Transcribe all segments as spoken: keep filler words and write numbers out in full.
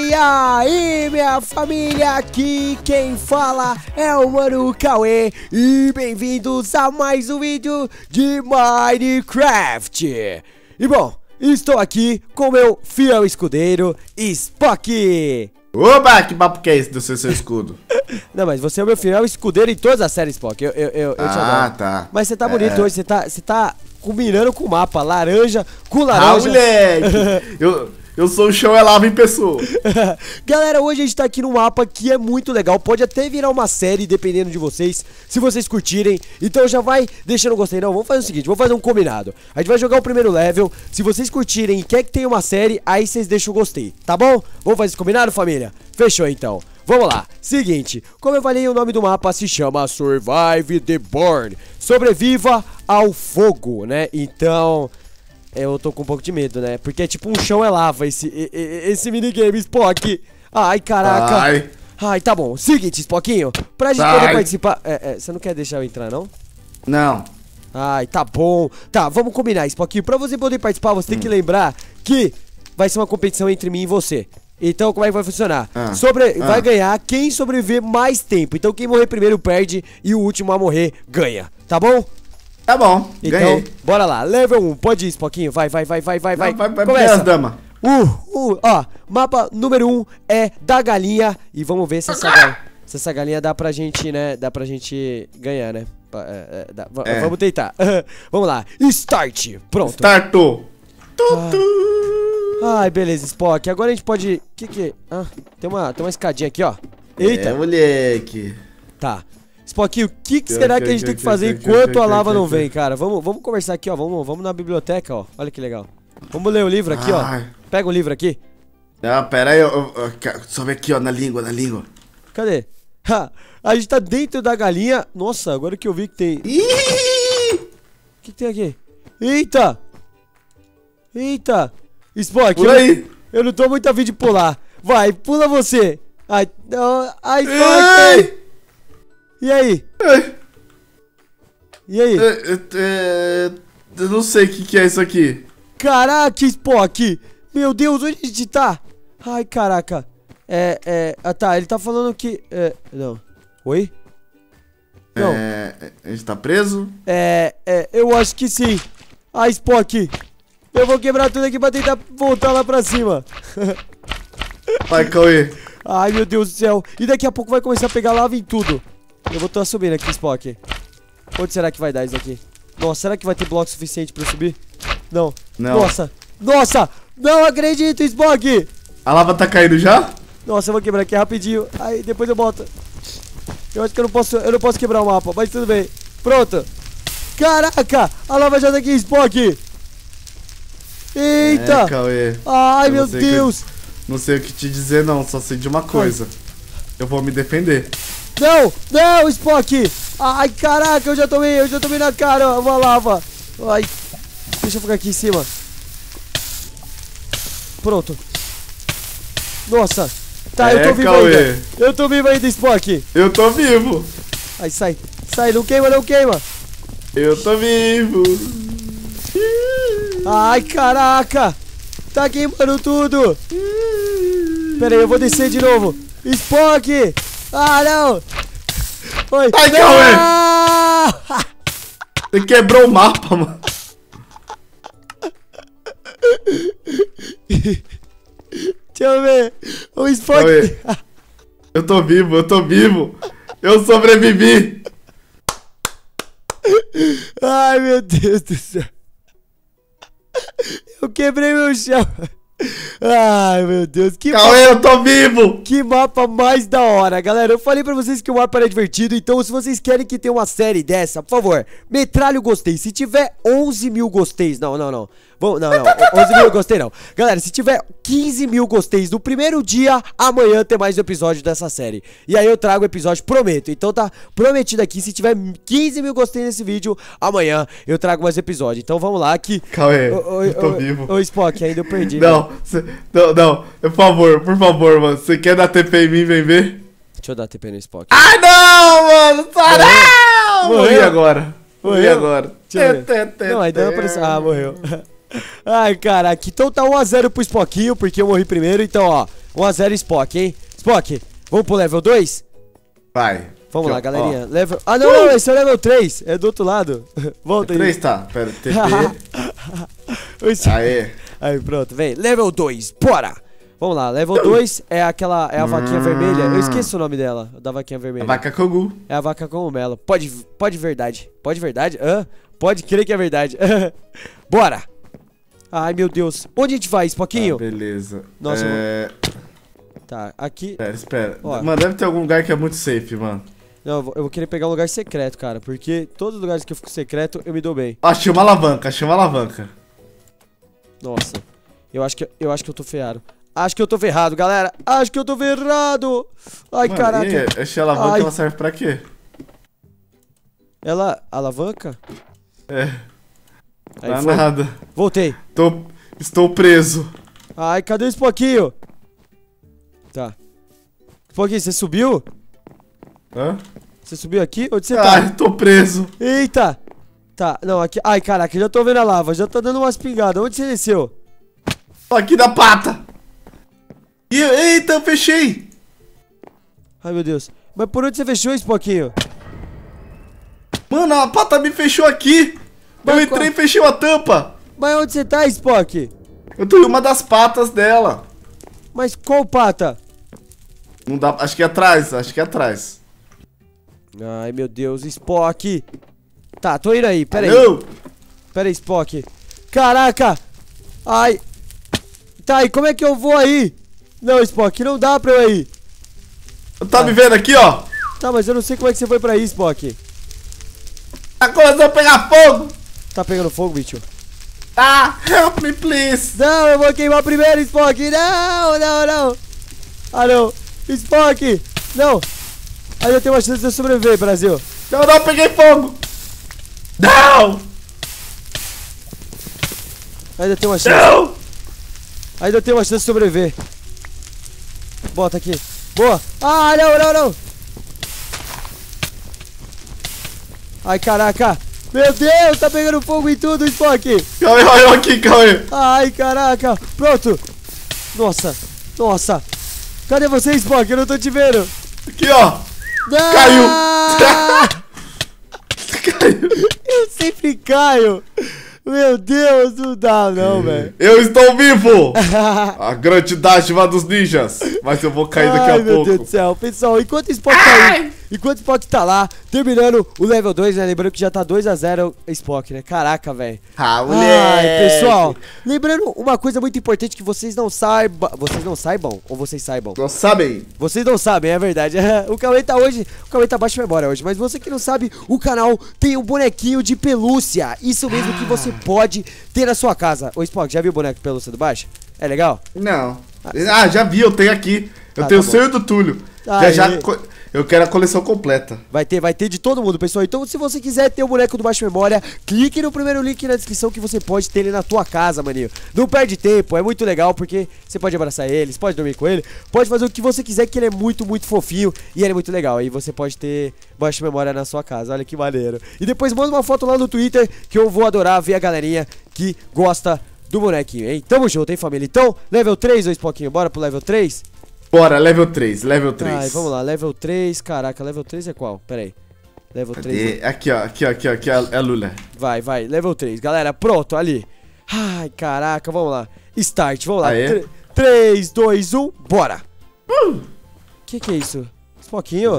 E aí, minha família, aqui quem fala é o Mano Cauê e bem-vindos a mais um vídeo de Minecraft. E bom, estou aqui com meu fiel escudeiro, Spock. Oba, que papo que é esse do seu, seu escudo? Não, mas você é o meu fiel escudeiro em todas as séries, Spock, eu, eu, eu, eu ah, te adoro. Tá. Mas você tá bonito é. hoje, você tá, você tá combinando com o mapa, laranja com Ah, laranja. moleque, eu... Eu sou o chão é lava em pessoa. Galera, hoje a gente tá aqui num mapa que é muito legal. Pode até virar uma série, dependendo de vocês, se vocês curtirem. Então já vai deixando o gostei. Não, vamos fazer o seguinte, vamos fazer um combinado. A gente vai jogar o primeiro level. Se vocês curtirem e quer que tenha uma série, aí vocês deixam o gostei, tá bom? Vamos fazer esse combinado, família? Fechou então. Vamos lá, seguinte, como eu falei, o nome do mapa se chama Survive the Burn. Sobreviva ao fogo, né? Então... eu tô com um pouco de medo, né? Porque é tipo um chão é lava esse, esse minigame, Spock. Ai, caraca. Ai, Ai tá bom. Seguinte, Spockinho, pra gente Ai. poder participar... É, é, você não quer deixar eu entrar, não? Não. Ai, tá bom. Tá, vamos combinar, Spockinho. Pra você poder participar, você tem hum. que lembrar que vai ser uma competição entre mim e você. Então, como é que vai funcionar? Ah. Sobre... Ah. Vai ganhar quem sobreviver mais tempo. Então, quem morrer primeiro perde e o último a morrer ganha. Tá bom? Tá bom, Então, ganhei. bora lá, level um, pode ir, Spockinho, vai, vai, vai, vai, vai, vai, Vai, vai, começa. vai, dama. Uh, uh, ó, mapa número um é da galinha e vamos ver se essa, galinha, se essa galinha dá pra gente, né, dá pra gente ganhar, né, é, é, dá, é. Vamos tentar, vamos lá, start, pronto. Startou. Ah. Ai, beleza, Spock, agora a gente pode, que que, ah, tem uma, tem uma escadinha aqui, ó, eita. É, moleque. Tá. Spock, o que, que será que a gente tem que fazer enquanto a lava não vem, cara? Vamos, vamos conversar aqui, ó. Vamos, vamos na biblioteca, ó. Olha que legal. Vamos ler o livro aqui, ó. Pega o livro aqui. Ah, pera aí, eu, eu, eu, sobe aqui, ó, na língua, na língua. Cadê? Ha, a gente tá dentro da galinha. Nossa, agora que eu vi que tem... Ih! O que, que tem aqui? Eita! Eita! Spock, Pula eu, aí. eu não tô muito afim de pular. Vai, pula você. Ai, não, ai, Spock! Ei! E aí? Ei! E aí? É, é, é, eu não sei o que, que é isso aqui. Caraca, Spock! Meu Deus, onde a gente tá? Ai, caraca. É, é... Ah, tá, ele tá falando que... É, não. Oi? Não. É, a gente tá preso? É, é, eu acho que sim. Ai, Spock. Eu vou quebrar tudo aqui pra tentar voltar lá pra cima. Vai, Cauê. Ai, meu Deus do céu. E daqui a pouco vai começar a pegar lava em tudo. Eu vou estar subindo aqui, Spock. Onde será que vai dar isso aqui? Nossa, será que vai ter bloco suficiente pra eu subir? Não. Não. Nossa. Nossa. Não acredito, Spock. A lava tá caindo já? Nossa, eu vou quebrar aqui rapidinho. Aí depois eu boto. Eu acho que eu não posso, eu não posso quebrar o mapa, mas tudo bem. Pronto. Caraca, a lava já tá aqui, Spock. Eita. É, Cauê. Ai, Eu meu não sei Deus. que- Não sei o que te dizer não, só sei de uma coisa. Eu vou me defender. Não, não, Spock. Ai, caraca, eu já tomei, eu já tomei na cara uma lava. Ai, deixa eu ficar aqui em cima. Pronto. Nossa. Tá, É, eu tô vivo Cauê. ainda. Eu tô vivo ainda, Spock. Eu tô vivo. Ai, sai. Sai, não queima, não queima. Eu tô vivo. Ai, caraca. Tá queimando tudo. Pera aí, eu vou descer de novo. Spock. Ah, não. Oi. Ai, Cauê. Você quebrou o mapa, mano. Deixa eu ver. O Spock. Cauê. Eu tô vivo, eu tô vivo. Eu sobrevivi. Ai, meu Deus do céu. Eu quebrei meu chão. Ai, meu Deus. Que Cauê, eu tô vivo. Que mapa mais da hora, galera. Eu falei pra vocês que o mapa era divertido. Então, se vocês querem que tenha uma série dessa, por favor, metralha o gostei. Se tiver onze mil gosteis, não, não, não. Bom, não, não, onze mil gostei não. Galera, se tiver quinze mil gosteis no primeiro dia, amanhã tem mais um episódio dessa série. E aí eu trago o episódio, prometo. Então tá prometido aqui, se tiver quinze mil gosteis nesse vídeo, amanhã eu trago mais episódio. Então vamos lá que... Cauê, Ô, ô, eu tô ô, vivo. Ô, Spock, ainda eu perdi. Não, cê, não, não, por favor, por favor, mano. Você quer dar T P em mim, vem ver? Deixa eu dar T P no Spock. Ah, não, mano, só não! Morreu. Morri agora. Morri Morreu. agora. Deixa eu ver. Tê, tê, Não, ainda não tê. apareceu. Ah, morreu. Ai, caraca. Então tá um a zero pro Spockinho, porque eu morri primeiro. Então, ó, um a zero Spock, hein? Spock, vamos pro level dois? Vai. Vamos Aqui, lá, ó, galerinha. ó. Level... Ah, não, não, esse é o level três. É do outro lado. Volta aí. três tá. Pera, T P. Esse- Aê. Aí, pronto, vem. Level dois, bora! Vamos lá, level dois é aquela. É a vaquinha vermelha. Eu esqueço o nome dela, da vaquinha A vermelha. vaca Kogu. É a vaca cogumelo. Pode, pode verdade. Pode verdade? Hã? Pode crer que é verdade. Bora! Ai, meu Deus. Onde a gente vai, Spockinho? Ah, beleza. Nossa, é... Tá, aqui. Espera, espera. Ó. Mano, deve ter algum lugar que é muito safe, mano. Não, eu vou, eu vou querer pegar um lugar secreto, cara. Porque todos os lugares que eu fico secreto, eu me dou bem. Ó, achei uma alavanca, achei uma alavanca. Nossa. Eu acho que, eu acho que eu tô ferrado. Acho que eu tô ferrado, galera. Acho que eu tô ferrado. Ai, Mano, caraca. e achei a alavanca, Ai. ela serve pra quê? Ela. Alavanca? É, Aí pra foi. nada. Voltei. Tô... Estou preso. Ai, cadê o Spockinho? Tá. Spockinho, você subiu? Hã? Você subiu aqui? Onde você tá? Ai, tô preso. Eita! Tá, não, aqui. Ai, caraca, já tô vendo a lava. Já tá dando umas pingadas. Onde você desceu? Tô aqui na pata. E eu... Eita, eu fechei. Ai, meu Deus. Mas por onde você fechou, Spockinho? Mano, a pata me fechou aqui. Mas Eu entrei qual- e fechei a tampa. Mas onde você tá, Spock? Eu tô em uma das patas dela. Mas qual pata? Não dá... Acho que é atrás, acho que é atrás. Ai, meu Deus, Spock. Tá, tô indo aí, pera aí. Não. Pera aí, Spock. Caraca! Ai. Tá, e como é que eu vou aí? Não, Spock, não dá pra eu ir. Tá me vendo aqui, ó? Tá, mas eu não sei como é que você foi pra aí, Spock. Tá começando a pegar fogo. Tá pegando fogo, bicho? Tá, help me, please. Não, eu vou queimar primeiro, Spock. Não, não, não. Ah, não. Spock. Não. Ainda tem uma chance de eu sobreviver, Brasil. Não, não, peguei fogo. Não. Ainda tem uma chance. Não. Ainda tem uma chance de sobreviver. Bota aqui. Boa. Ah, não, não, não. Ai, caraca. Meu Deus, tá pegando fogo em tudo, Spock. Calma aí, olha eu aqui, calma aí. Ai, caraca. Pronto. Nossa. Nossa. Cadê você, Spock? Eu não tô te vendo. Aqui, ó. Não! Caiu. Eu sempre caio. Meu Deus, não dá não, velho. Eu estou vivo. A grande dádiva dos ninjas. Mas eu vou cair daqui Ai, a meu pouco. Deus do céu. Pessoal, enquanto o Spock tá aí, enquanto o Spock tá lá, terminando o level dois, né? Lembrando que já tá dois a zero Spock, né? Caraca, velho. Ah, Ai, moleque. pessoal, lembrando uma coisa muito importante que vocês não saibam. Vocês não saibam? Ou vocês saibam? Não sabem. Vocês não sabem, é verdade. O Cauê tá hoje. O Cauê tá baixo de memória hoje. Mas você que não sabe, o canal tem um bonequinho de pelúcia. Isso mesmo que você pode ter na sua casa. Ô, Spock, já viu o boneco de pelúcia do baixo? É legal? Não. Ah, já vi, eu tenho aqui. Eu Ah, tenho tá o sonho do Túlio. Aí. Já já. co- Eu quero a coleção completa. Vai ter, vai ter de todo mundo, pessoal. Então, se você quiser ter o boneco do Baixo Memória, clique no primeiro link na descrição que você pode ter ele na tua casa, maninho. Não perde tempo, é muito legal porque você pode abraçar ele, você pode dormir com ele, pode fazer o que você quiser, que ele é muito, muito fofinho e ele é muito legal. Aí você pode ter Baixo Memória na sua casa, olha que maneiro. E depois manda uma foto lá no Twitter que eu vou adorar ver a galerinha que gosta do bonequinho, hein? Tamo junto, hein, família? Então, level três, ô Spockinho, bora pro level três? Bora, level três, level três. Ai, vamos lá, level três, caraca, level três é qual? Pera aí. Level três. Cadê? Aqui, ó, aqui, ó, aqui, ó, aqui, ó, é a Lula. Vai, vai, level três, galera, pronto, ali. Ai, caraca, vamos lá. Start, vamos lá. Aê. três, dois, um, bora. Uh! Que que é isso? Spockinho?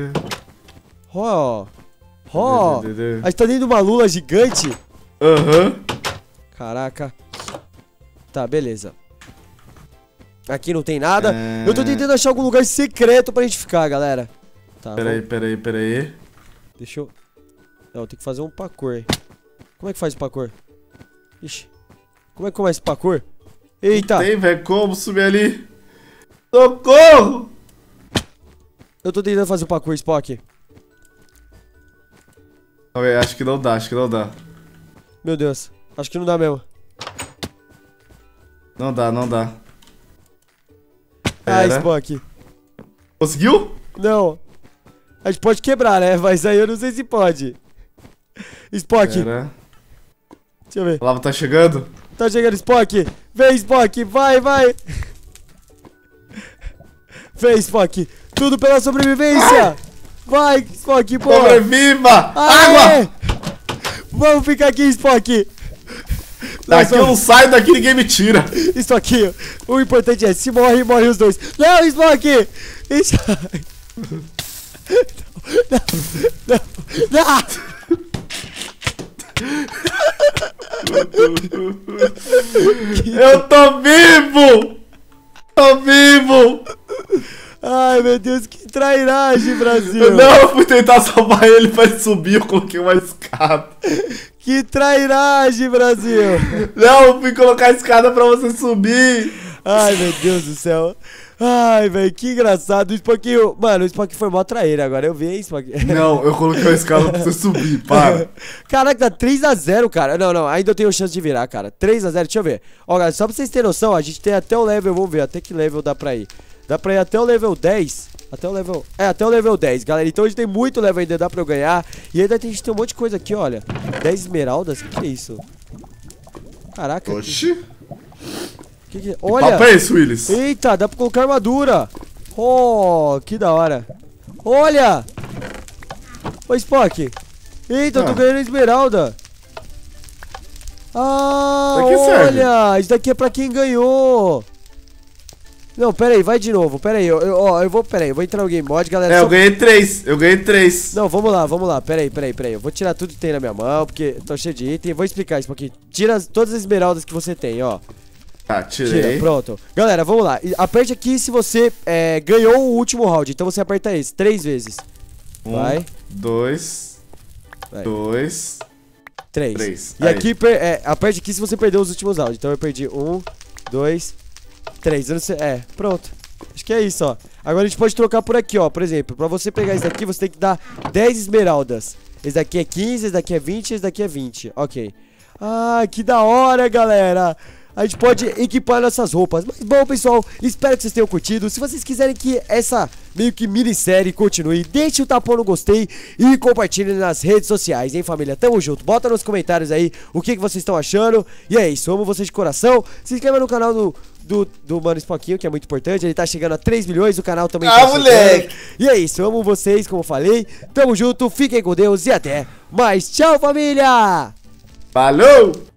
Ó. Ó. A gente tá dentro de uma lula gigante. Aham. Caraca. Tá, beleza. Aqui não tem nada. É... Eu tô tentando achar algum lugar secreto pra gente ficar, galera. Tá, Peraí, vamos- peraí, peraí. Deixa eu... Não, tem que fazer um parkour. Como é que faz o parkour? Ixi. Como é que começa o parkour? Eita! Tem, velho, como subir ali? Socorro! Eu tô tentando fazer o parkour, Spock. Não, véi, acho que não dá, acho que não dá. Meu Deus. Acho que não dá mesmo. Não dá, não dá. Ai, Pera. Spock. Conseguiu? Não. A gente pode quebrar, né? Mas aí eu não sei se pode. Spock. Pera. Deixa eu ver. A lava tá chegando? Tá chegando, Spock. Vem, Spock. Vai, vai. Vem, Spock. Tudo pela sobrevivência. Vai, Spock, pô. Sobreviva. Água. Vamos ficar aqui, Spock. Daqui eu não saio, daqui ninguém me tira. Isso aqui, o importante é, se morre, morre os dois. Não, Spock! Isso... Não, não, não, não. Eu tô vivo! Tô vivo! Ai, meu Deus, que trairagem, Brasil! Não, eu fui tentar salvar ele pra ele subir, eu coloquei uma escada. Que trairagem, Brasil! Não, eu fui colocar a escada pra você subir. Ai, meu Deus do céu. Ai, velho, que engraçado. O Spock, mano, o Spock foi mó traíra agora. Eu vi, hein, Spock? Não, eu coloquei a escada pra você subir, para. Caraca, tá três a zero, cara. Não, não, ainda eu tenho chance de virar, cara. três a zero, deixa eu ver. Ó, galera, só pra vocês terem noção, a gente tem até o level, vamos ver, até que level dá pra ir. Dá pra ir até o level dez. Até o level... É, até o level dez, galera. Então a gente tem muito level ainda, dá pra eu ganhar. E ainda tem, a gente tem um monte de coisa aqui, olha. dez esmeraldas? O que, que é isso? Caraca. Oxi. Que que... Olha. Papo é esse, Willis? Eita, dá pra colocar armadura. Oh, que da hora. Olha. Ô, Spock. Eita, ah. eu tô ganhando esmeralda. Ah, pra que serve? olha. Isso daqui é pra quem ganhou. Não, pera aí, vai de novo, pera aí, eu, eu, ó, eu vou, pera aí, eu vou entrar no Game Mod, galera. É, só... eu ganhei três, eu ganhei três. Não, vamos lá, vamos lá, pera aí, pera aí, pera aí. Eu vou tirar tudo que tem na minha mão, porque tô cheio de item. Vou explicar isso um pouquinho. Tira todas as esmeraldas que você tem, ó. Tá, tirei. Tira, pronto. Galera, vamos lá. Aperte aqui se você é, ganhou o último round. Então você aperta esse, três vezes. Um, vai. Dois. Vai. Dois. Três. Três. E aí. aqui, é, aperte aqui se você perdeu os últimos rounds. Então eu perdi um, dois, três. Eu não sei, é, pronto. Acho que é isso, ó. Agora a gente pode trocar por aqui, ó. Por exemplo, pra você pegar esse daqui, você tem que dar dez esmeraldas. Esse daqui é quinze, esse daqui é vinte, esse daqui é vinte. Ok. Ah, que da hora, galera. A gente pode equipar nossas roupas. Mas bom, pessoal, espero que vocês tenham curtido. Se vocês quiserem que essa meio que minissérie continue, deixe o tapão no gostei e compartilhe nas redes sociais, hein, família? Tamo junto. Bota nos comentários aí o que, que vocês estão achando. E é isso, amo vocês de coração. Se inscreva no canal do, do, do Mano Spockinho, que é muito importante. Ele tá chegando a três milhões, o canal também ah, tá moleque. chegando. E é isso, amo vocês, como falei. Tamo junto, fiquem com Deus e até mais. Tchau, família! Falou!